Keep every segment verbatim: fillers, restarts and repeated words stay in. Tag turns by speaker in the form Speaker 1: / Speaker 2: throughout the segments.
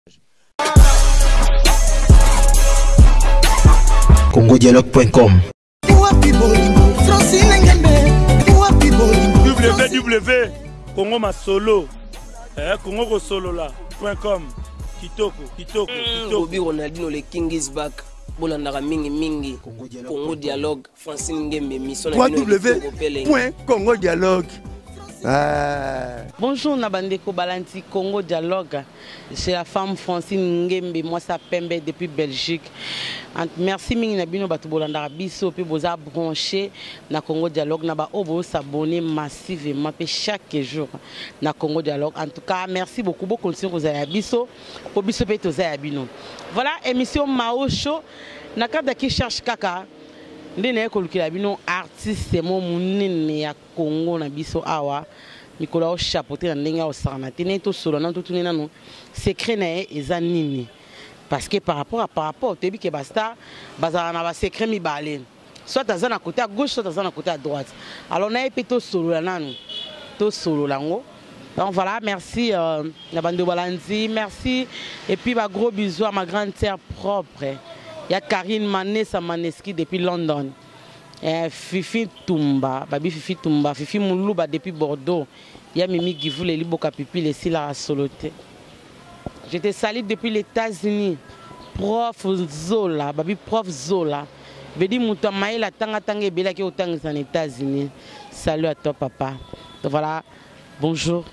Speaker 1: congo dialogue point com
Speaker 2: w w congo masolo eh, congo kosolola point com kitoko kitoko kitoko
Speaker 3: Bobby Ronaldinho le king is back bolandaka mingi mingi congo dialogue Francine Ngembe mission
Speaker 4: w point congo dialogue.
Speaker 5: Ah. Bonjour Nabandeko Balanti, Congo Dialogue. C'est la femme Francine Ngembe, moi ça pembe depuis Belgique. Merci mingi na bino batu bolanda biso pe boza branché na Congo Dialogue na ba obo s'abonner massivement pe chaque jour na Congo Dialogue. En tout cas, merci beaucoup beaucoup continuer kozala biso po biso pe tozala bino. Voilà émission Mao Show na kada ki cherche kaka. Ndene kolukila bino artiste mo munene ya Congo na biso awa Nicolas o chapeauté na ndenge o sarana tene to solo na to tunena no secret na eza nini parce que par rapport à par rapport tebi ke basta bazana na ba secret mi balé soit azana côté à gauche soit azana côté à droite alors na epe to solo na nanu to solo lango. Donc voilà, merci euh, la bande de Balanzi, merci et puis ba gros bisous à ma grande sœur propre. Il y a Karine Manessa Maneski depuis London. Et Fifi Tumba, Babi Fifi Tumba, Fifi Moulouba depuis Bordeaux. Il y a Mimi Givou, les Liboka Pipi, les Sila à Soloté. J'étais salue depuis les États-Unis. Prof Zola, Babi Prof Zola. Vedi Moutamaï, la Tanga Tanga et Bela qui est autant aux États-Unis. Salut à toi, papa. Donc voilà, bonjour.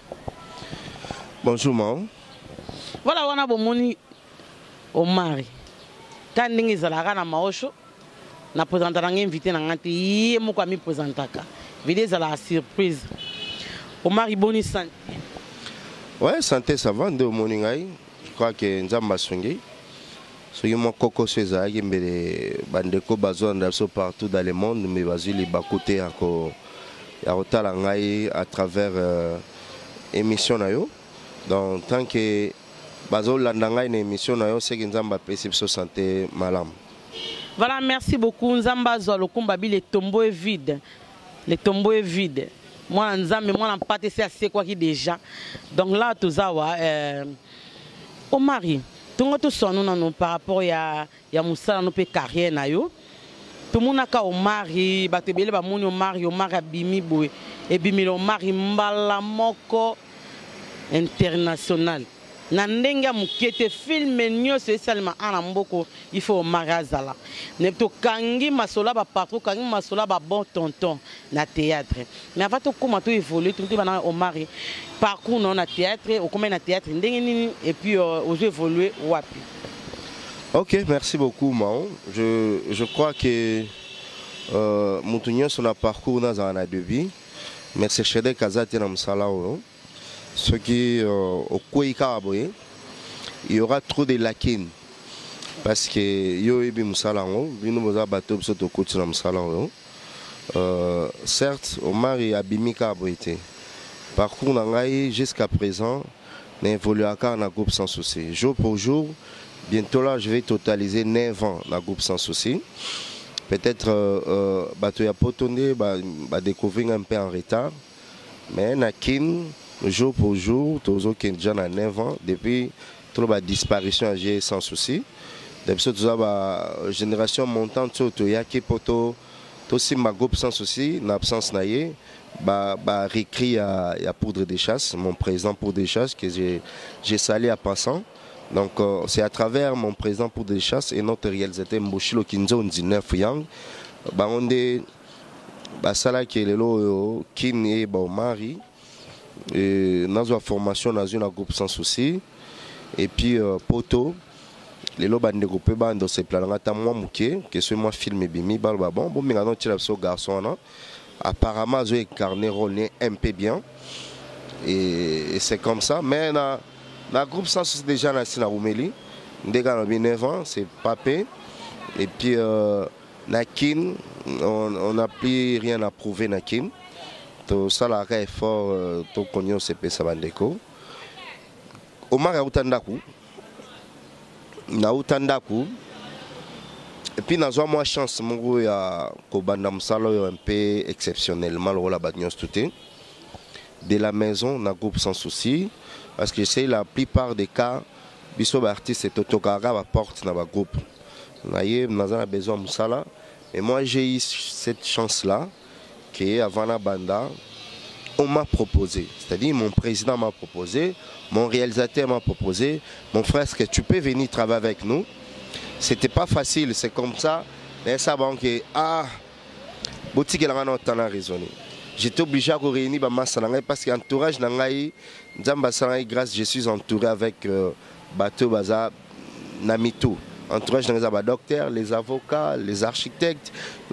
Speaker 4: Bonjour, maman.
Speaker 5: Voilà, on a bon moni au mari. Quand ndenge ezalaka na maosho na présentaka invité na ngati yé moko ami présentaka vidéo ezala surprise Omar Iboni santé.
Speaker 4: Ouais, santé ça va de moningai. Je crois que nzamba songi soki mo koko seza ki mbele bandeko bazonda so partout dans le monde mais bazili bakote yako ya rotala ngai à travers euh, émission na yo. Donc tant que Bazo landanga une émission na yo c'est que nzamba perception santé malam.
Speaker 5: Voilà, merci beaucoup nzamba zo le kombabi le tombeau est vide. Le tombeau est vide. Moi nzambe moi na pate c'est quoi qui déjà. Donc là tozawa euh au mari. Tongo to sonu na no par rapport ya ya musala no pe carrière na yo. Tout monde ka au mari ba tebele ba moni au mari au mari abimi boy et bimi le mari mbala moko international. Nandenga mukete film nyo c'est seulement ana mboko il faut marazala ne to kangi masola ba patron kangi masola ba bon tonton na théâtre mais avant to comment to évoluer tout bana au mari parcours non na théâtre au comment na théâtre ndenge nini et puis aux évoluer wapi.
Speaker 4: OK, merci beaucoup Mao. Je je crois que euh mutunyo sur la parcours na za na debi merci Chede Kazati na msala o. Ce qui euh, au Kouikaboye, il y aura trop de lacunes parce que yo ebi musalango, bino boza bateau soto coach na musalango. Euh certes, Omar et Abimika aboité. Parcours nangai jusqu'à présent n'évolue encore dans groupe sans souci. Jour pour jour, bientôt là je vais totaliser neuf ans dans groupe sans souci. Peut-être euh bateau ya potonde ba, ba découvrir un peu en retard. Mais nakin jour pour jour, toujours qui déjà à neuf ans, depuis toute la disparition à sans souci. Depuis toute la génération montante, il y a qui poto, aussi ma groupe sans souci, l'absence naïe, bah bah réécrit à à poudre de chasse, mon président pour des chasses que j'ai j'ai salé à passant. Donc euh, c'est à travers mon président pour des chasses et notre réalisateur Mboshilo Kinzo dix-neuf yang, bah on est bah ça là qui est le lot Kin et bon mari. Et dans une formation dans un groupe sans souci et puis euh, poto les lobes de groupe dans ces plans là moi mouké que ce moi film bimi bon bon mais non tu ce garçon là apparemment j'ai incarné rôle un peu bien et, et c'est comme ça mais dans le groupe sans souci déjà dans la Roumeli déjà dans neuf ans c'est papé et puis euh, Nakin on n'a plus rien à prouver Nakin. Tout ça là est fort tout connaît C P Sabandeko. Omar a utandaku. Na utandaku. Et puis dans moi chance mon ya ko banda msalo un peu exceptionnellement le la badnios touté. De la maison na groupe sans souci parce que c'est la plupart des cas biso ba artiste totokaka ba porte na ba groupe. Naye nazana besoin musala. Et moi j'ai eu cette chance là que avant la banda on m'a proposé, c'est-à-dire mon président m'a proposé, mon réalisateur m'a proposé, mon frère, est-ce que tu peux venir travailler avec nous? C'était pas facile, c'est comme ça. Mais ça va que ah, boutique elle en a raisonné. J'étais obligé à réunir ma masse parce que l'entourage n'angai, grâce je suis entouré avec euh, bateau baza namitu. Entourage dans les docteurs, les avocats, les architectes,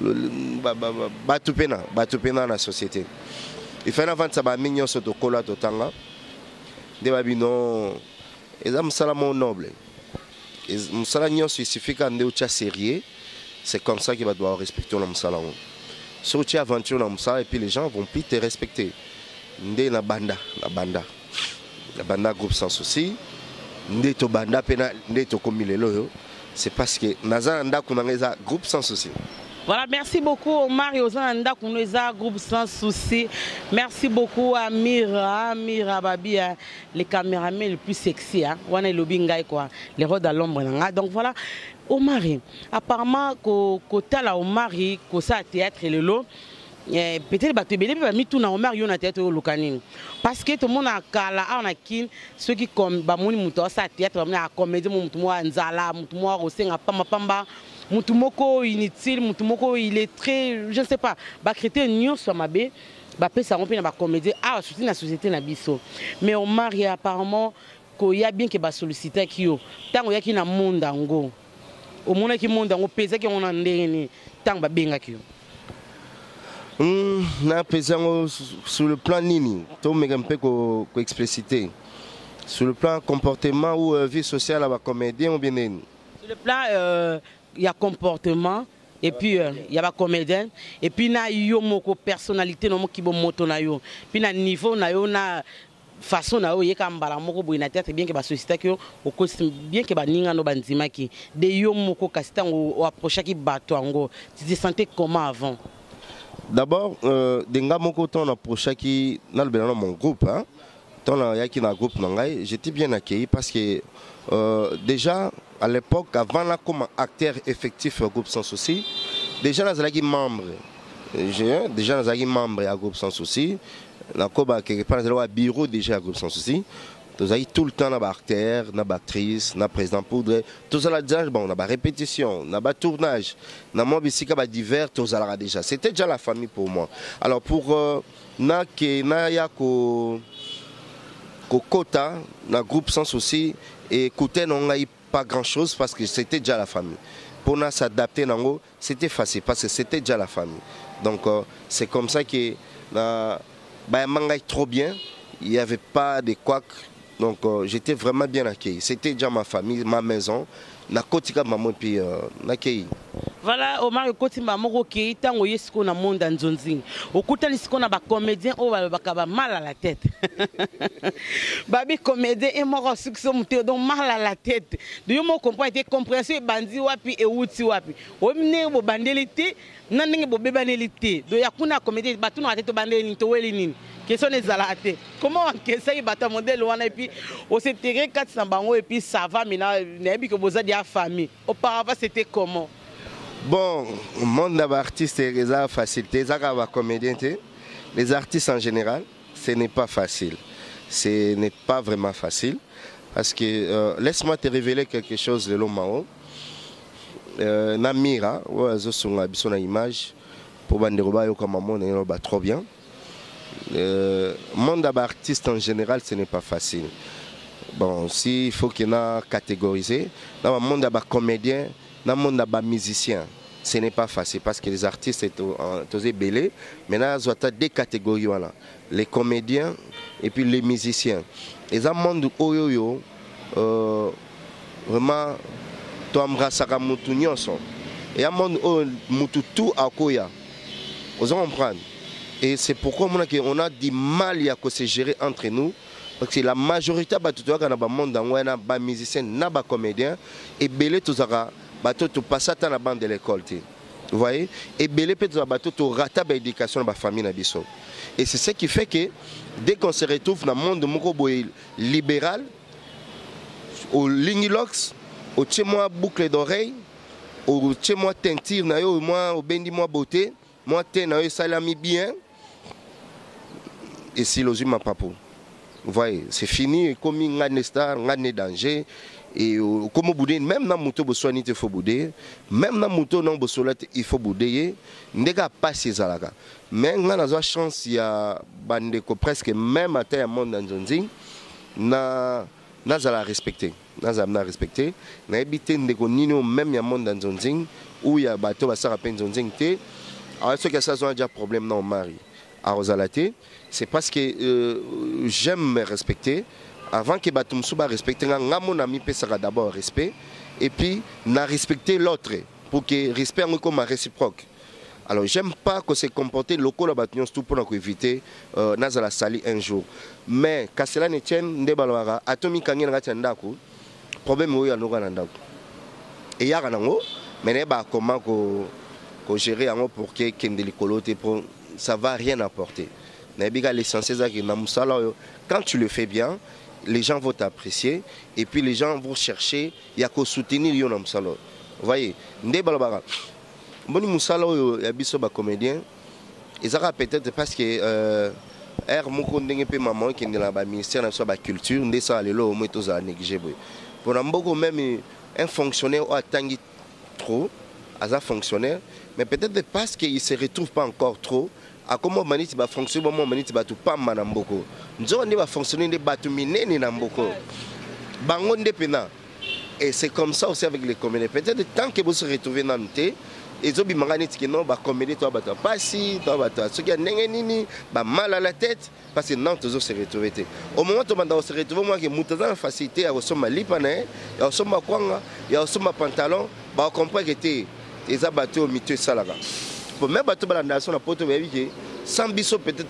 Speaker 4: bateau pena, bateau pena dans la société. Il fait avant ça ba mignon soto kola totanga. De babino eza musala mon noble. Et musala nyo suffit quand on est sérieux. C'est comme ça qu'il va devoir respecter le musala. Si tu aventure dans musala et puis les gens vont plus te respecter. Ndé na banda, la banda. La banda groupe sans souci. Ndé to banda pena ndé to komilelo. C'est parce que naza nda kunangeza groupe sans souci.
Speaker 5: Voilà, merci beaucoup Omar Yozanda Kounouza, groupe sans souci. Merci beaucoup à Mira, Mira Babi, les caméramans les plus sexy, hein. Wana Lobinga quoi, les rôles à l'ombre. Donc voilà, Omar, apparemment côté la Omar, que ça théâtre et le lot. Peut-être que tu as mis tout dans Omar Yon a théâtre au Locanine. Parce que tout le monde a kala, on a kin, ceux qui comme Bamouni Mouto, ça théâtre, on a comédie, Moutouma, Nzala, Moutouma, Rosenga, Pamba Pamba. Moutoumoko inutile, Moutoumoko il est très, je ne sais pas, bah créer une soit ma bé, bah peut ça rompre dans la comédie, ah soutenir la société na biso. Mais on marie apparemment qu'il y a bien que bah solliciter qui yo, tant qu'il y a qui na monde ango, au monde qui monde ango pèse qui on a ndéni, tant bah benga qui yo.
Speaker 4: Hum, na pesant sur le plan nini, tout me un peu ko expliciter. Sur le plan comportement ou euh, vie sociale à la comédien ou bien nini. Sur
Speaker 5: le plan euh, il y a comportement et puis il euh, y a pas comédien et puis na yo moko personnalité no ki bo moto na yo puis na niveau na yo na façon na yo ye ka mbala moko bo ina tête bien que ba société que au costume bien que ba ninga no bandima ki de yo moko kasita o approcher ki bato ango tu te sentais comment avant?
Speaker 4: D'abord euh, denga moko ton approcher ki na le mon groupe hein ton ya ki na groupe nangai j'étais bien accueilli parce que euh, déjà à l'époque, avant là, comme acteur effectif au groupe sans souci, déjà nous avons membre, déjà nous avons membre à groupe sans souci, nous avons un bureau déjà à groupe sans souci, nous avons tout le temps des acteurs, des actrices, des présidents poudre, tout ça déjà, bon, on a des répétitions, on a des tournages, on a des divers, tout ça déjà. C'était déjà la famille pour moi. Alors pour euh, na que na ya ko ko quota, na groupe sans souci et écouter non pas grand chose parce que c'était déjà la famille. Pour nous s'adapter, c'était facile parce que c'était déjà la famille. Donc euh, c'est comme ça que euh, bah, trop bien, il n'y avait pas de couacs. Donc euh, j'étais vraiment bien accueilli. C'était déjà ma famille, ma maison. Na kotika maman puis nakei.
Speaker 5: Voilà, Omar kotima moko ki tango yesko na monde nzonzi. Okuta lisiko na ba comédien o ba ba mal à la tête. Babi comédien et moko succès monté donc mal à la tête. De yo mo comprendre te compréhension bandi wapi e wuti wapi. O mine bo bandelité nandenge bo bebanelité. Do yakuna comédien batu na tête bandeli to weli nini. Question des alaté. Comment on essaye bata modèle wana et puis on s'est tiré quatre cents bango et puis ça va maintenant nebi que vous avez la famille. Auparavant c'était comment?
Speaker 4: Bon, le monde des artistes est déjà facilité, les comédiens, les artistes en général, ce n'est pas facile. Ce n'est pas vraiment facile parce que euh, laisse-moi te révéler quelque chose de l'homme. Euh, Namira, ouais, je suis sur la image pour Banderoba comme maman, on trop bien. Le monde des artistes en général, ce n'est pas facile. Bon, s'il faut qu'il y ait une catégorisé, dans le monde des comédiens, dans le monde des musiciens, ce n'est pas facile parce que les artistes sont belés. Maintenant, il y a deux catégories. Voilà. Les comédiens et puis les musiciens. Et dans le monde où euh, vraiment, tu embrasses la moutounion. Et dans le monde où tout a koya. Vous comprenez? Et c'est pourquoi on a du mal à se gérer entre nous. Parce que la majorité de monde est musicien, des comédiens, et belé tous tu passes à la bande de l'école. Vous voyez? Et belé peut tu rates l'éducation de la famille. Et c'est ce qui fait que dès qu'on se retrouve dans le monde libéral, au lignilox, au tchémois boucle d'oreille, au tchémois teinture, au moins au bendi moi beauté, moi ten na yo salami bien. Et si l'osue ma papou. Vous voyez, c'est fini, comme il y a des stars, il y a des dangers. Et comme boudé, même dans moto besoin il faut bouder, même dans moto non besoin il faut bouder. N'ega pas ces alaga. Mais on a la chance il y a bande presque même à terre monde dans Zonzing, na na la respecter, na la respecter. Na habité ndeko nino même il y a monde dans Zonzing où il y a bateau va ça peine Zonzing té. Alors ce que ça a déjà problème non mari à Rosalate, c'est parce que euh, j'aime me respecter. Avant que Batum Souba respecte, mon ami peut d'abord respect et puis n'a respecté l'autre pour que respect soit comme réciproque. Alors j'aime pas que se comporter local à Batunion tout pour éviter euh, Nazala Sali un jour. Mais quand cela ne tient, Ndebalwara, Atomi Kangi n'a pas problème où il y a un et il y a un mais il y a comment gérer pour que Kendeli Kolote ça va rien apporter. L'essentiel c'est que quand tu le fais bien, les gens vont t'apprécier et puis les gens vont chercher, il y a qu'à soutenir Yon Msalo. Vous voyez, Ndé Balabara. Boni Moussalo, il y a des comédiens. Ils ont peut-être parce que R. Moukondengue maman qui est dans le ministère de la culture, Ndé ça allait là au moins tous à négliger. Pour un beaucoup même un fonctionnaire a tangué trop, à un fonctionnaire, mais peut-être parce qu'il ne se retrouve pas encore trop. À comment maniti va fonctionner, comment maniti va tout pas manamboko. Nous on va fonctionner des bateaux minés ni namboko. Bangon de pena. Et c'est comme ça aussi avec les comédiens. Peut-être tant que vous se retrouvez dans le thé, et zobi mangani tiki non ba comédie toi bata pas si toi bata. Ce qui a n'engeni ba mal à la tête parce que non toujours se retrouver. Au moment où on se retrouve moi que mutaza la facilité à ressemble lipane, à ressemble kwanga, à ressemble pantalon, ba comprendre que t'es les abattus au milieu salaga. Pour même bateau balandation na poto baby sans biso peut-être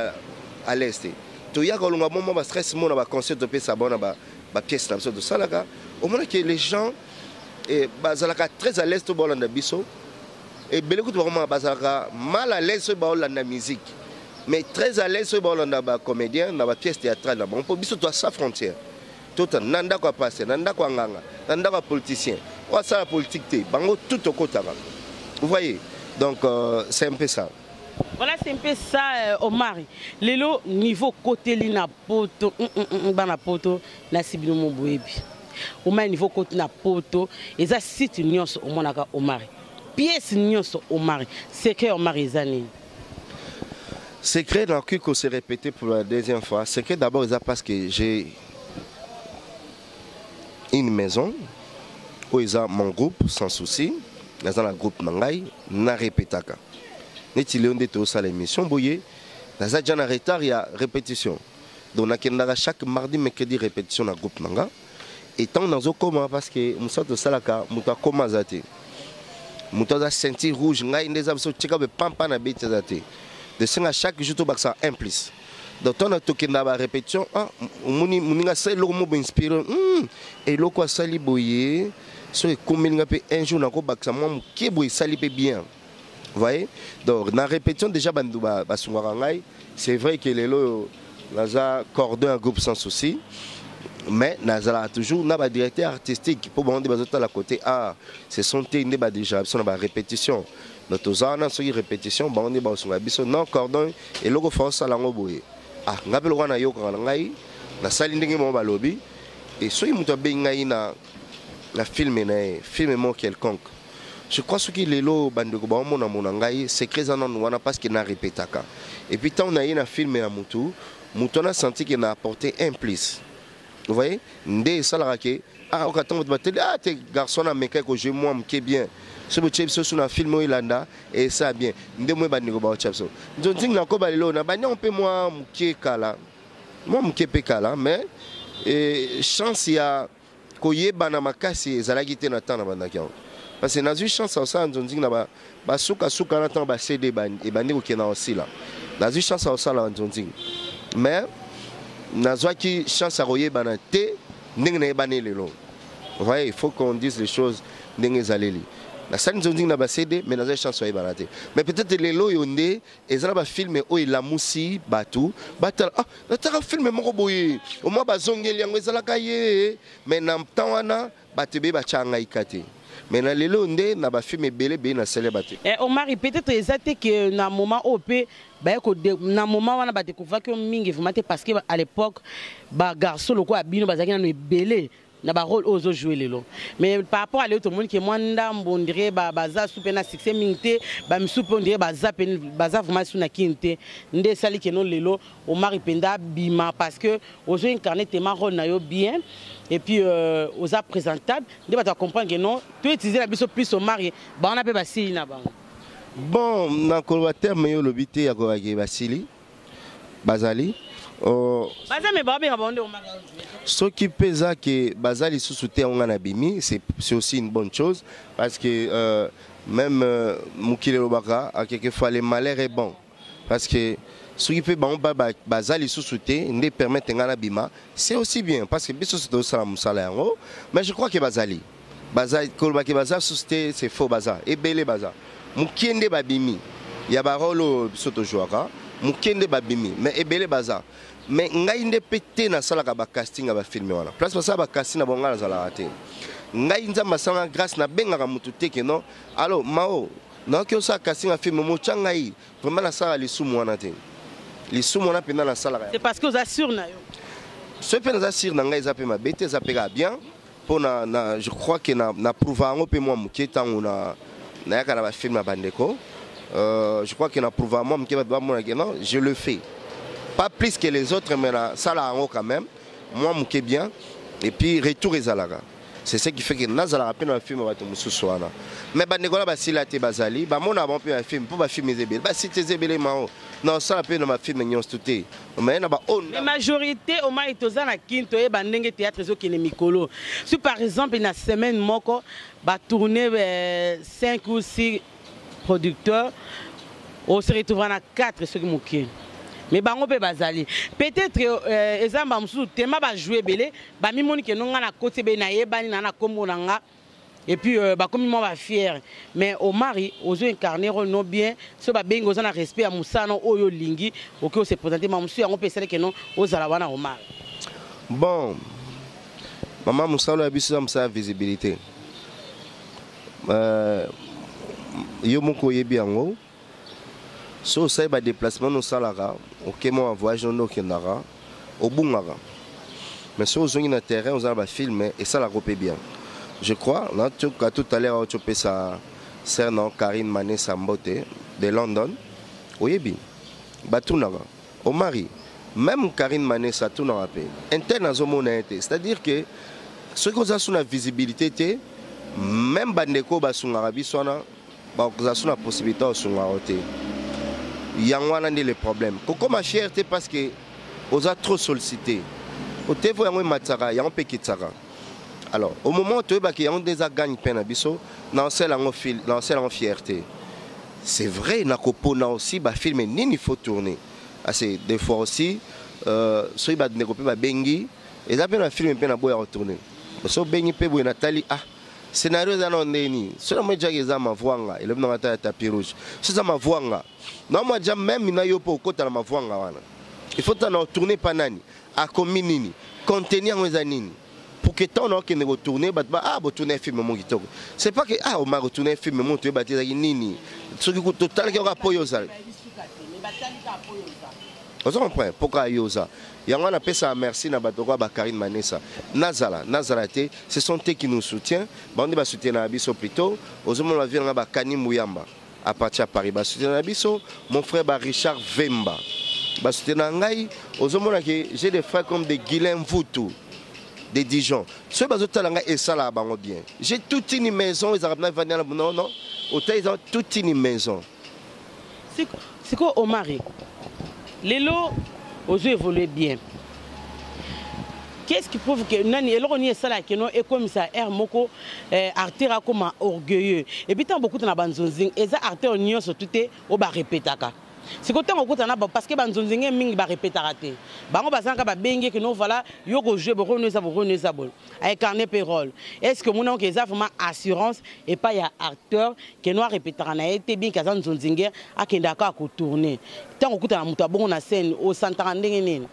Speaker 4: à l'est. To ya ko longa moment ba stress mo na ba concert de pesa bona ba ba pièce na de salaka. Au moment que les gens et bazalaka très à l'aise to bolanda biso et beleko to vraiment bazalaka mal à l'aise to bolanda musique. Mais très à l'aise to bolanda ba comédien na ba pièce théâtrale na bon pour biso to sa frontière. Tout nanda ko passer, nanda ko nganga, nanda ko politicien. Ou ça la politique té, bango tout au côté. Vous voyez? Donc euh, c'est un peu ça.
Speaker 5: Voilà, c'est un peu ça, euh, Omar. Lelo niveau côté lina poto, bana poto, na sibino mobouebi. Omar niveau côté na poto, et ça site nyos au monaka Omar. Pièce nyos Omar. Secret Omar ezani.
Speaker 4: Secret dans le qu'on s'est répété pour la deuxième fois. Secret d'abord c'est parce que j'ai une maison où ils ont mon groupe sans souci. Dans le groupe Nangai, na répétaka. Neti léon de tout ça l'émission boye. Dans un genre retard il y a répétition. Donc on a chaque mardi mercredi répétition dans le groupe Nanga. Et tant dans un coma parce que nous sommes de salaka, nous sommes coma zate. Nous sommes ceinture rouge, nous avons des absos tcheka be pampa na bete zate. De cinq à chaque jour to baksa un plus. Donc on a toqué dans la répétition. Ah, muni muni nga sai lo mo inspiré. Et lo quoi sali boye. So un jour na ko baksa mo ki boye sali pe bien. Vous voyez? Donc, dans la répétition, déjà, c'est vrai que les lots, nous avons cordé un groupe sans souci, mais nous avons toujours un directeur artistique pour demander aux autres à côté. Ah, ce sont déjà une répétition. Nous avons une répétition, nous avons un cordon et le force à l'angoboye. Ah, nous avons un yo quand on a eu, nous avons un lobby, et si nous avons un film, film quelconque. Je crois que les lots bandeko ba mona monangai c'est très en on parce qu'il n'a répété ça. Et puis tant on a eu un film à Moutou, Moutou a senti qu'il a apporté un plus. Vous voyez? Ndé ça la raqué. Ah on attend votre ah tes garçons à meka que je moi m'ké bien. Ce que tu sur un film Irlanda et ça bien. Ndé moi bandeko ba chapso. Donc ding na ko ba lelo na ba on peut moi m'ké kala. Moi m'ké pe kala mais et chance il y a ko yeba na makasi zalagité na temps na bandaki. Parce que dans une chance à ça, on dit que bah souka souka na temps bah C D ban et bandi qui na aussi là. Dans une chance à ça là on dit. Mais dans une qui chance à royer banate n'eng na bané le long. Vous voyez, il faut qu'on dise les choses n'eng zaleli. La scène zonzing na ba C D mais na chanson banaté. Mais peut-être les lo yondé et ça ba film o la musi batu batal ah na ta film moko boye au moins ba zongeli yango ezala kaye mais na mtawana batebe ba changa ikate. Mais na lelo ndé na ba film belé be na célébrité.
Speaker 5: Et Omar peut-être exact que na moment O P ba ko na moment wana ba découvrir que mingi vraiment parce que à l'époque ba garçon loko abino bazaki na belé na ba rôle aux jouer lelo. Mais par rapport à l'autre monde qui moi ndambo on dirait ba baza soupe na succès mingté ba msupe on dirait baza pen baza vraiment sous na kinte ndé sali que non lelo Omar Penda bima parce que aux incarner tellement rôle na yo bien. Et puis euh, aux apps présentables, on va comprendre que non, tu utilises la biso plus au mari, bah on a pas Basili na bang.
Speaker 4: Bon, dans le colvateur, mais le but est à Basili, Bazali.
Speaker 5: Bazali mais bah bien abondé au mari.
Speaker 4: Ce qui pèse que Bazali sous soutien on a bimi, c'est aussi une bonne chose parce que euh, même euh, Moukile Lobaka a quelquefois le malheur est bon parce que ce qui fait bon bazali sous-souté ne permet un bima c'est aussi bien parce que biso c'est aussi la musala mais je crois que bazali bazali kolba que bazali sous-souté c'est faux bazar et belé bazar mukende babimi ya barolo biso to jouera mukende babimi mais et belé bazar mais ngai nde pété na sala ka ba casting ba filmer wana place ça ba casting na bonga na sala raté ngai nza masanga grâce na benga ka mutu te que non alors mao non que ça casting a film mo changai vraiment na sala li sumu wana te. Les sous-mona pendant la salle.
Speaker 5: C'est parce que vous assurez.
Speaker 4: Ce que nous assurons, nous avons ma bête, ça peut bien. Pour na, na, je crois que na na prouvé un peu moi qui est en na na yaka na film à Bandeko. Je crois que na prouvé moi qui va moi non, je le fais. Pas plus que les autres, mais la salle en haut quand même. Moi qui est bien. Et puis retour les alaga. C'est ce qui fait que nous allons rappeler un film à Mususuana. Mais Bandeko là, si la Bazali, bah mon avant un film pour filmer Zébélé. Bah si tu Zébélé mao. Non, ça appelle dans ma film mais la
Speaker 5: majorité au moins est aux na quinto et bandenge théâtre zo qui est mikolo. Si par exemple une semaine moko ba tourner cinq ou six producteurs, on se retrouvera na quatre ceux qui moquent. Mais bango pe bazali. Peut-être ezamba musu tema ba jouer belé, ba mimoni ke non na côté be na yebani na na kombo nanga. Et puis, euh, bah, comme ils m'ont fier. Mais au mari, aux yeux incarnés, non bien, ce qui est bien, respect à Moussa, non, au Lingi, au que c'est présenté, mais monsieur, on peut essayer que non, aux Alawana, au mari.
Speaker 4: Bon, maman Moussa, on a vu sa visibilité. Yo moko yebi ango. So ça va déplacement nous salara, ok moi voyage nous kenara, au bungara. Mais sur aux yeux terrain, on a filmé et ça la repé bien. Je crois, là, tout à l'heure, tu peux ça, c'est non, Karine Mané Sambote de London. Oui, bien. Batunaga. Au mari, même Karine Mané Satunaga. Interne à Zomonete. C'est-à-dire que ce que vous avez sur la visibilité, même Bandeko, sur Arabi, vous avez sur la possibilité de sur il y a un des problèmes. Pourquoi ma fierté parce que vous avez trop sollicité. Vous avez vu un matara, il y a un peu qui tsara. Alors, au moment où tu as déjà gagné peine à biso, dans celle en fierté. C'est vrai, na kopo na aussi ba film ni il faut tourner. Assez des fois aussi, euh, soit ba négoper ba bengi, et ça peut un film peine à boire retourner. Parce que bengi pe boire Nathalie ah scénario za non ndeni. Soit moi déjà les ama voanga, et le na ta tapis rouge. C'est ça ma voanga. Non moi déjà même na yo po kota na ma voanga wana. Il faut t'en tourner panani, à comme nini, contenir les anini. Pour que tant on qui ne retourne bah ah retourner film mon qui c'est pas que ah on m'a retourné film mon tu bâtir nini ce qui coûte total qui aura poyo ça on comprend pourquoi yosa il y a on appelle ça merci na batoko ba Karine Manessa Nazala Nazarate ce sont eux qui nous soutient bah on va soutenir na biso plutôt aux hommes la vie na ba Kani Muyamba à partir à Paris bah soutenir na biso mon frère bah Richard Vemba bah soutenir ngai aux hommes là que j'ai des frères comme des Guilain Voutou des Dijon. Ce que et ça là bien. J'ai toute une maison, ils ont non non. Ils ont toute une maison.
Speaker 5: C'est quoi au mari? Les lots aux yeux évoluent bien. Qu'est-ce qui prouve que nani eloko ni ça là que non et comme ça air moko artère comme orgueilleux. Et puis tant beaucoup na banzonzing et ça artère on surtout au ba répétaka. c'est que tant qu'on a parce que banzonzinge mingi ba répéter raté bango bazanga ba bengi que nous voilà yo go jouer bo reno ça bo reno ça bo avec carnet payroll est-ce que mon oncle ça vraiment assurance et pas ya acteur que nous répéter na été bien kazan zonzinge akenda ka ko tourner tant qu'on a muta bon na scène au santara ndenge nini.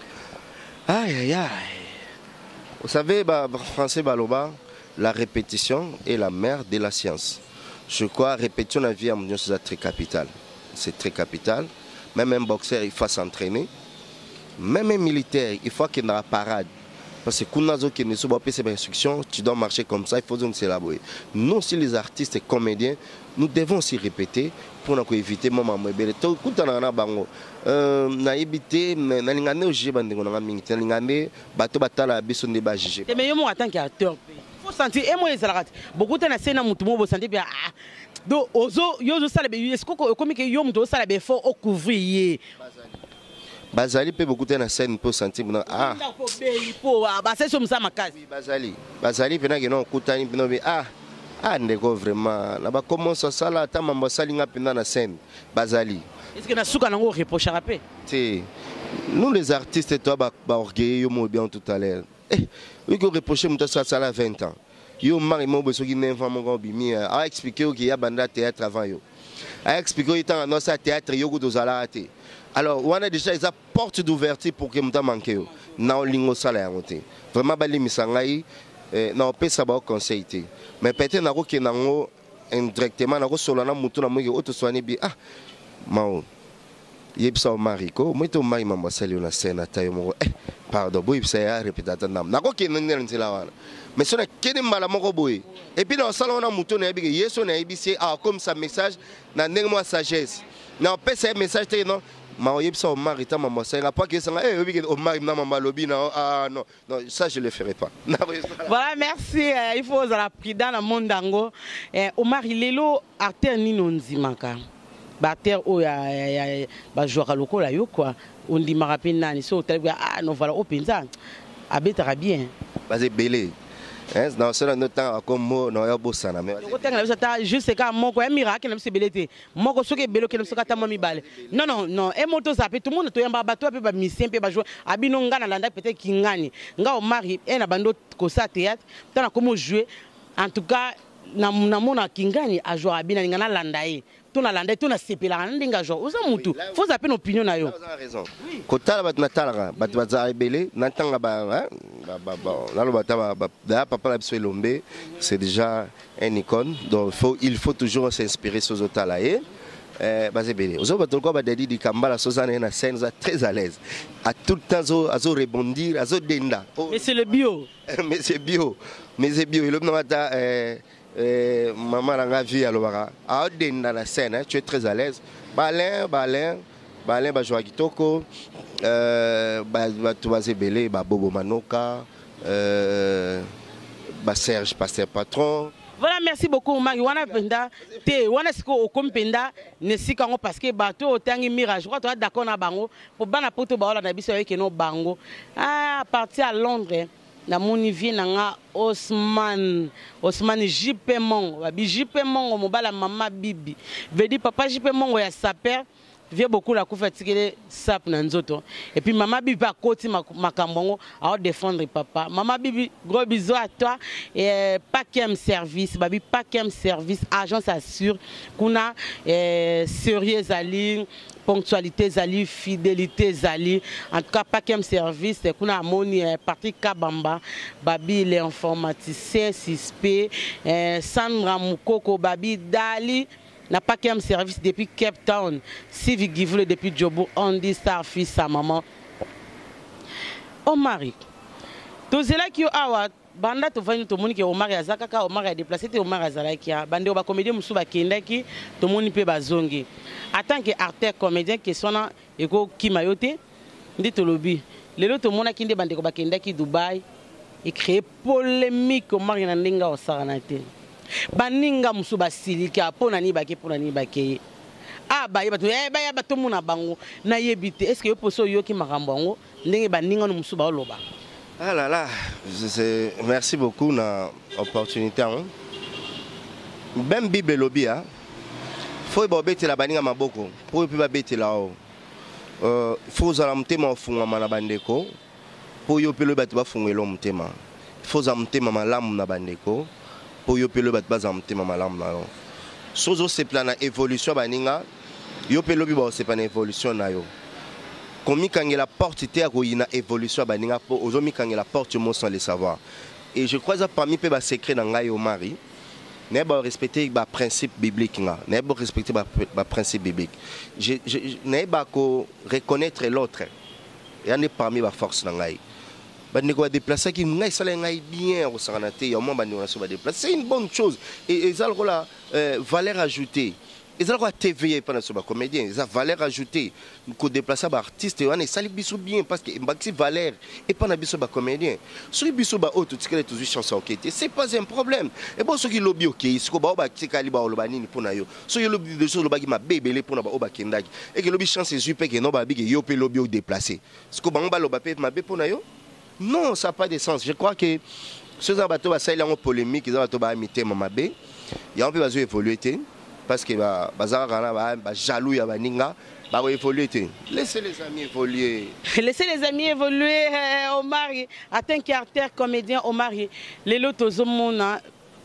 Speaker 4: Aïe aïe aïe. Vous savez bah français baloba la répétition est la mère de la science. Je crois répétition la vie à mon Dieu c'est très capital. C'est très capital. Même un boxeur, il faut s'entraîner. Même un militaire, il faut qu'il y ait une parade. Parce que quand on ne pas ces instructions, tu dois marcher comme ça, il faut donc s'élaborer. Nous, si les artistes et comédiens, nous devons aussi répéter pour nous éviter le moment où tout le monde a évité, nous avons joué, nous avons joué, nous avons joué, nous avons joué.
Speaker 5: Mais moi, en tant qu'acteur, il faut sentir, et moi, beaucoup de scènes à mon tour, sentir bien. Donc, ozo yozo salabe, est-ce que comme que yom do salabe fort au couvrier.
Speaker 4: Bazali peut beaucoup de scène pour sentir ah.
Speaker 5: Bah c'est comme ça ma case.
Speaker 4: Bazali, Bazali pendant que non kutani pendant ah ah ndeko vraiment là bas comment ça ça là ta mambo salinga pendant la scène Bazali.
Speaker 5: Est-ce que na suka nango reproche rapé?
Speaker 4: C'est nous les artistes toi ba orgueil yo mo bien tout à l'heure. Eh, oui que reprocher mon ça ça là vingt ans. Yo mari mo beso ki n'infant mon bimi a expliqué qu'il y a banda théâtre avant yo. A expliqué il dans notre théâtre yo go dozala raté. Alors on a déjà des portes d'ouverture pour que m'ta manqué yo. Na lingo sala ya monter. Vraiment bali misangai na opé ça ba conseil té. Mais peut-être na ko ke nango indirectement na ko solo na mutu na mo ko to soigner bi ah. Mao. Yebsa o mariko, moi to mari mama sali na scène tayo mo eh pardon boy ça ya répéter nam. Na ko ke nene ntela wana. Mais ce n'est qu'un mal à mon boy. Et puis dans le salon, on a mouton, on a dit yes, on a dit ah comme ça message, n'a pas sagesse. Non, pas ce message, non. Ma oye ça au mari, ta maman, ça n'a pas que ça. Eh, oui, au mari, na maman lobby, non, ah non, non, ça je le ferai pas.
Speaker 5: Voilà, merci. Il faut la prix dans le monde d'ango. Au mari, lelo acteur ni non zimaka. Acteur oh ya ya ba joueur local là yo quoi. On dit marapé nani, so ah non voilà au pinza. Abetara bien.
Speaker 4: Basé belé. Non, c'est notre temps comme mot, non, il y a beau ça. Mais
Speaker 5: juste quand mon quoi, miracle, ne se belete. Mon quoi, ce qui est bello, qui ne se gâte pas mi balle. Non, non, non. Et moto ça peut tout le monde, tout le monde, bateau, peut pas misser, peut pas jouer. Abinonga na landa peut-être qui gagne. Nga au mari, et na bando kosa théâtre, t'as comment jouer. En tout cas, na na mona qui gagne à jouer abina ngana landae. Tout na landa, tout na sepela, ndinga jouer. Osa mutu. Faut zapper une opinion na yo.
Speaker 4: Vous avez raison. Kota la bat natala, bat bat za rebelle, natanga ba, ba ba, là le bata ba, d'ailleurs papa la bisou Lombe, c'est déjà un icône. Donc il faut il faut toujours s'inspirer sur autres là et bah c'est bien. Aux autres quoi bah Daddy di Kambala Sozana na scène très à l'aise. À tout le temps zo azo rebondir, azo denda.
Speaker 5: Mais c'est le bio.
Speaker 4: Mais c'est bio. Mais c'est bio. Il obna ta euh maman la vie alors à denda la scène, tu es très à l'aise. Balin, balin, balin ba joa kitoko. Euh, bah, bah, tu vas belé, bah, Bobo Manoka, euh, bah, Serge Pasteur Patron.
Speaker 5: Voilà, merci beaucoup, Marie. Wana penda, te, wana siko okom penda, ne sikango parce que bateau tangi mirage. Je crois que tu es d'accord na bango. Pour bana poto baola na biso avec no bango. Ah, parti à Londres, na moni vie na Osman, Osman J P Mongo, babi J P Mongo, mobala mama bibi. Vedi papa J P Mongo ya saper. Vient beaucoup la couverture sap nanzoto et puis maman bibi a côté makambongo à défendre papa maman bibi gros bisous à toi et pas qu'un service babi pas qu'un service agence assure qu'on a sérieux ali ponctualité zali fidélité zali en tout cas pas qu'un service qu'on a moni Patrick Kabamba babi les informaticiens suspect Sandra Mukoko babi Dali n'a pas qu'un service depuis Cape Town, Civic Givule depuis Djobo, Andy Starfish, sa maman. Oh mari, tous ceux qui ont awa, banda to venu to moni ki o mari azaka ka o mari a déplacé te o mari azala ki a bande o ba comédien musu ba kenda ki to moni pe bazongi. En tant que acteur comédien qui sona eko ki mayote, ndi to lobi. Lelo to mona ki nde bande ko ba kenda ki Dubai, et créer polémique o mari na ndinga o saranate. Baninga musuba silika pona ni bake pona ni bake ah ba yeba to eh ba yeba to muna bango na yebite est-ce que yo poso yo ki makambo ngo ndenge baninga no musuba oloba
Speaker 4: ah là là c'est merci beaucoup na opportunité hein même bible lobby hein faut que la baninga maboko pour que babete là euh faut za mtema funga mana bandeko pour yo pelo bat ba fungelo mtema faut za mtema malamu na bandeko pour yo pelo bat ba za mtema malamu na yo sozo c'est plan na évolution baninga yo pelo bi ba c'est pas na évolution na yo comme quand la porte était à une évolution baninga pour ozomi quand la porte mo sans le savoir et je crois que parmi peu ba secret dans ngai au mari n'est pas respecter les principes bibliques, n'est pas respecter les principes bibliques. Je n'ai pas reconnaître l'autre. Il y a parmi les forces dans l'Aïe. Il faut déplacer qui nous bien au Saranaté, au moment où on va déplacer. C'est une bonne chose. Et ils ont la valeur ajoutée. Ils ont la T V pendant ce comédien. Ils ont la valeur ajoutée. Nous déplacer les artistes. On est sali bien parce que c'est valeur et pas les comédien. Si les biso ba auto tikele tous chansons ok, c'est pas un problème. Et bon ceux qui lobby ok, ce ko ba ba tikali ba lo banini pour na yo. So yo lobby de choses lo ba ki ma bébélé pour na ba o ba kendaki. Et que lobby chance zupe que no ba bi que yo pe lobby déplacer. Ce ko ba ba lo ba pe ma bé pour na yo. Non, ça n'a pas de sens. Je crois que ceux qui ont ça il en polémique, ils ont imité ma bé. Il y a un peu de évoluer parce que bazar ba jaloux ya baninga. Bah oui, évoluer. Laissez les amis évoluer.
Speaker 5: Laissez les amis évoluer. Omar, atteint caractère comédien Omar. Les lots aux hommes,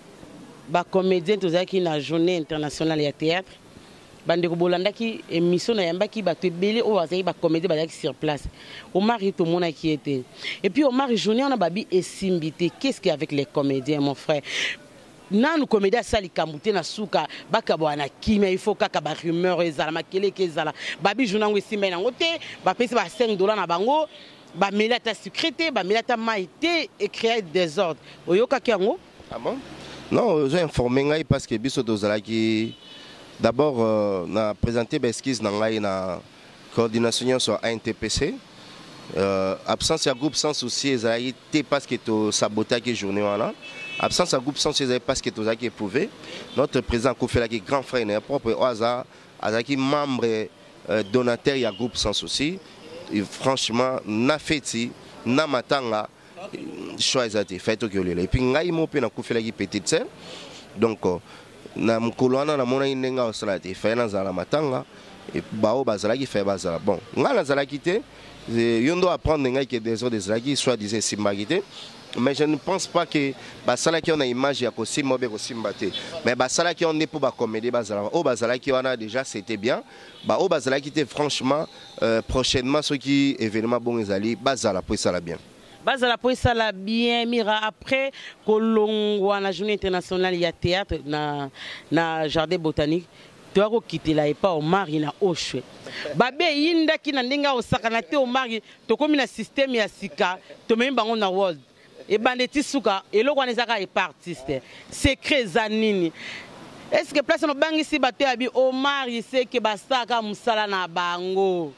Speaker 5: bah comédien tous qui na journée internationale de théâtre. Bande Bolanda qui émission na yamba qui ba te belé au azai ba comédien ba sur place. Omar tout le monde qui était. Et puis Omar journée on a babi et simbité. Qu'est-ce qu'il y a avec les comédiens mon frère? Nan comédien sali kamute na suka bakabwana kimia il faut kaka ba rumeur ezala makele kezala babi journal ngo simba na ngote ba pesi ba cinq dollars na bango ba melata secrété ba melata maité et créer des ordres oyoka kiango.
Speaker 4: Ah bon? Non, j'ai informé ngai parce que biso dozala ki d'abord euh, na présenté besquise na ngai na coordination sur A N T P C. Euh, absence ya groupe sans souci ezali té parce que to sabotage journée wana. Absence à groupe sans chez parce que tout ça qui est prouvé. Notre président Koufela qui est grand frère n'est propre au hasard, qui membre euh, donateur il y a groupe sans souci. Et franchement, na feti, na matanga, choix a été fait au Kyolele. Et puis ngai mo pe na Koufela qui petite sœur. Donc na mkolwana na mona inenga osala été fait na zala matanga et bao bazala qui fait bazala. Bon, nga na zala quitté, yondo apprendre ngai que des autres des zala qui soit disait simbagité. Mais je ne pense pas que basala qui on a image ya kosi mobe kosi mbate mais basala qui on est pour ba comédie basala au basala qui on a déjà c'était bien ba au basala qui était franchement euh, prochainement ceux qui événement bon ezali basala pour ça la bien
Speaker 5: basala pour ça la bien mira après kolongwa na journée internationale ya théâtre na na jardin botanique toi ko quitter là et pas au mari na oshwe babe yinda ki na ndinga osakana te au mari to komi na système ya sika to même bango na world et bandeti souka et le roi nezaka est artiste secret zanini est-ce que place no bangi si baté abi Omar il sait que basaka musala na bango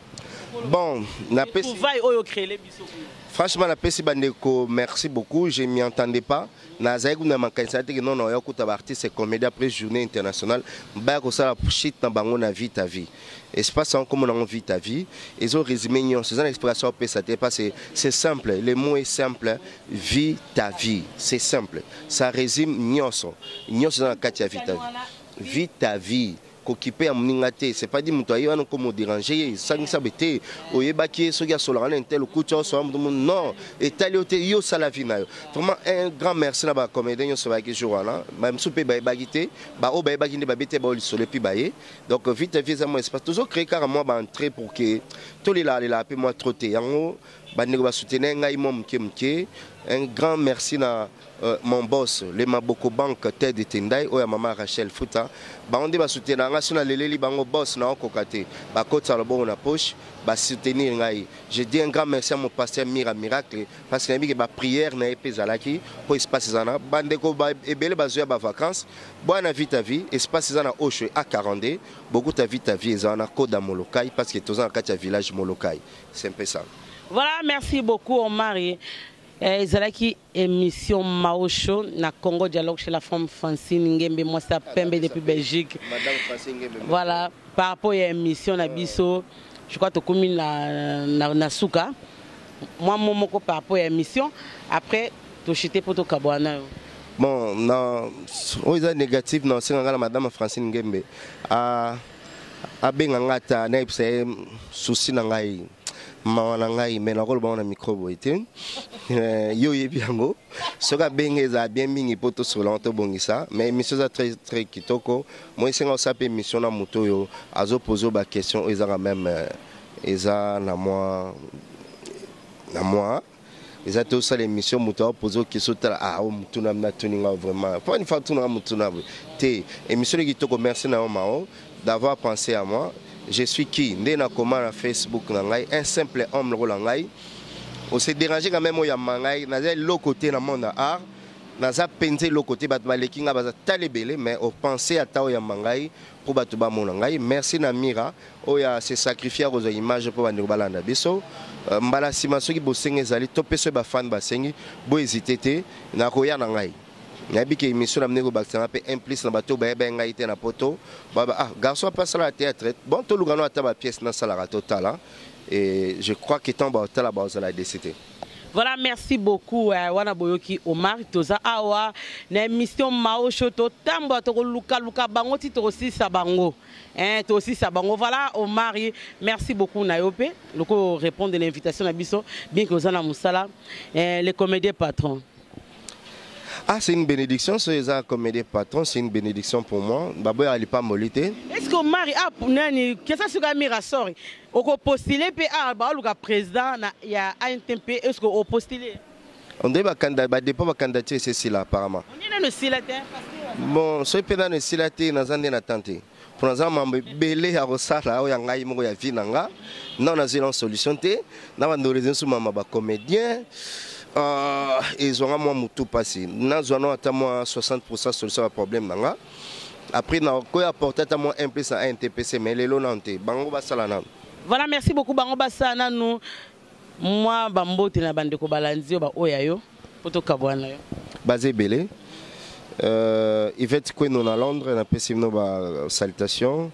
Speaker 4: bon na pesi
Speaker 5: oyo créer les biso.
Speaker 4: Franchement la pesi bandeko merci beaucoup je m'y entendais pas na zaïgu na makanisa te non non yakuta ba artiste comédie après journée internationale ba ko sala shit na bango na vie ta vie espace en comme on vit ta vie ils ont résumé nyon c'est une expression ça c'est c'est simple le mot est simple vie ta vie c'est simple ça résume nyonso nyonso dans katia vie ta vie vie ta vie occupé à mningate c'est pas dit mutoyo on comme déranger ça ne sabete oyebaki so ya solana intel kucho so non et taliote yo sala vie na vraiment un grand merci là ba comédien so ba ki jour là même soupe ba bagité ba o ba baginde ba bete ba sol puis baé donc vite vite moi espace toujours créer carrément ba entrer pour que tous les là les là peu moi trotter yango ba nego ba soutenir ngai mom kemke un grand merci na euh, mon boss le Maboko Bank Ted Tendai ou maman Rachel Futa ba on va soutenir nga sona leleli bango boss na okokate ba kota le bon na poche ba soutenir ngai je dis un grand merci à mon pasteur Mira Miracle parce que nami ba prière na epezalaki pour espace zana bandeko ba ebele bazoya ba vacances bona vie ta vie espace zana oshwe à quarante beaucoup ta vie ta vie zana koda molokai parce que tous en katia village molokai c'est un peu ça.
Speaker 5: Voilà, merci beaucoup Omar. Ezalaki émission Maosho na Congo Dialogue chez la femme Francine Ngembe moi ça Pembe depuis Belgique. Madame Francine Ngembe. Voilà, par rapport à l'émission na biso, je crois que commune na na, na Souka. Moi mon moko par rapport à l'émission, après to chité pour to kabwana.
Speaker 4: bon non oyo eza négatif na osenga la madame Francine Ngembe a abenga ngata na epsa souci na ngai mawa na ngai mais nakolo ba na microbe ete yo yebi yango soka benga eza bien mingi poto sola to bongisa mais émission za très très kitoko moi senga osape émission na moto yo azo poser ba question eza quand même eza na moi na moi ils ont tous l'émission moto poser question ah o mutu na na tuninga vraiment pas une fois tout na mutu na te émission kitoko merci na mao d'avoir pensé à moi. Je suis qui? Ndena comment na Facebook na ngai, un simple homme le ngai. On s'est dérangé quand même au yamangai, na l'autre côté dans monde art, na za penser l'autre côté bat malekinga baza talebele mais on pensait à tao yamangai pour batuba mon ngai. Merci na Mira, o ya se sacrifier aux images pour bandi balanda biso. Mbala sima soki bosenga ezali topé so ba fan basengi, bo hésiter te na koya na ngai. Nabi que émission na mnego bakisanga pe implice na bato ba benga ite na poto baba ah garçon passe la théâtre bon to lugano ata ba pièce na sala total et je crois que tant ba tala ba za la décité.
Speaker 5: Voilà, merci beaucoup wana boyoki Omar toza awa na émission Mao Shoto tambo to luka luka bango ti to aussi sabango hein to aussi sabango. Voilà Omar, merci beaucoup Nayope loko répondre à l'invitation na biso bien que ozana musala les comédiens patrons.
Speaker 4: Ah, c'est une bénédiction, c'est un comédien patron, c'est une bénédiction pour moi. Babo il pas molité.
Speaker 5: Est-ce que Marie a pour nani qu'est-ce que ça mira sort? Au postuler pe ah ba le président il y a un T P est-ce que au postuler?
Speaker 4: On dit ba candidat ba dépend ba candidature c'est cela apparemment.
Speaker 5: On est dans le silaté
Speaker 4: bon, ce pe dans le silaté na zande na tenter. Pour nous ambe belé à rosala o ya ngai mo ya vinanga. Non na zéro solution té. Na ba ndolezin sou mama ba comédien. Uh, ils ont moi mutu passé. Nous avons à soixante pour cent solution à problème nanga. Après nous avons apporté à moi un plus à un T P C mais les lonanté. Bango basalana.
Speaker 5: Voilà, merci beaucoup bango basana nous. Moi bambo tina bande ko balanzi ba oyayo poto kabwana yo.
Speaker 4: Basé belé. Euh Yvette Kweno na Londres na pesi no ba salutation.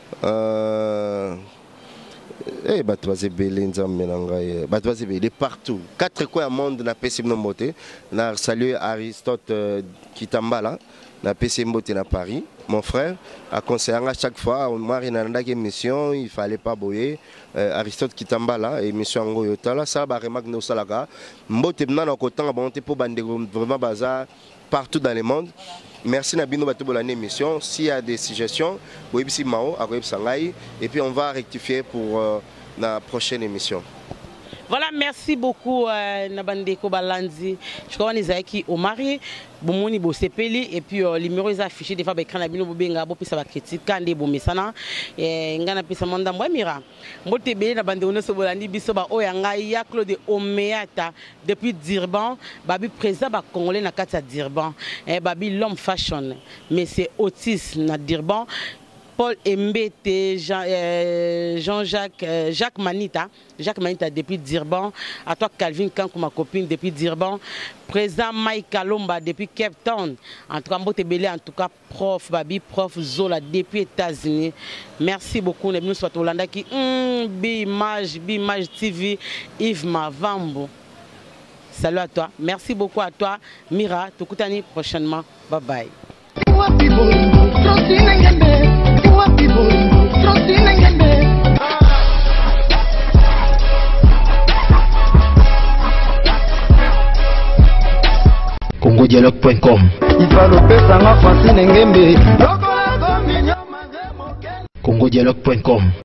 Speaker 4: Euh Eh, Batouazé Belé, Batouazé Belé, partout. Quatre coins au monde, na P C M Moté. Na salué Aristote Kitambala, na P C M Moté na Paris. Mon frère a conseillé à chaque fois, moi, il y a une émission, il ne fallait pas boyer. Aristote Kitambala, émission en Goyotala, ça va remarquer nos salagas. Moté, maintenant, on a bonté pour bander vraiment bazar partout dans le monde. Merci Nabino Batou pour l'émission. S'il y a des suggestions, Websi Mao, et puis on va rectifier pour euh, la prochaine émission.
Speaker 5: Voilà, merci beaucoup Nabandeko Balanzi. Je crois que Nizaiki Omari, Boumoni Bosepeli, et puis les numéros sont affichés des fois avec Kanabino Bobenga, Bopi ça va critiquer, Kande Bomesana, et Ngana Pisa Manda Mwemira. Motebe Nabandeko Sobolandi Bisoba Oyanga, ya Claude Omeata, depuis Durban, Babi présent ba Congolais na Kata Durban, et Babi l'homme fashion, mais c'est Otis na Durban. Paul Mbete, Jean-Jacques, euh, Jacques Manita, Jacques Manita depuis Durban, à toi Calvin Kankou, ma copine depuis Durban, président Mike Kalomba depuis Cape Town, en tout cas Mbotebele, en tout cas prof Babi, prof Zola depuis États-Unis. Merci beaucoup, nous sommes au Hollande qui Bimage, Bimage T V, Yves Mavambo. Salut à toi, merci beaucoup à toi, Mira, Tukutani prochainement, bye bye.
Speaker 1: Congo Dialogue point com Congo Dialogue point com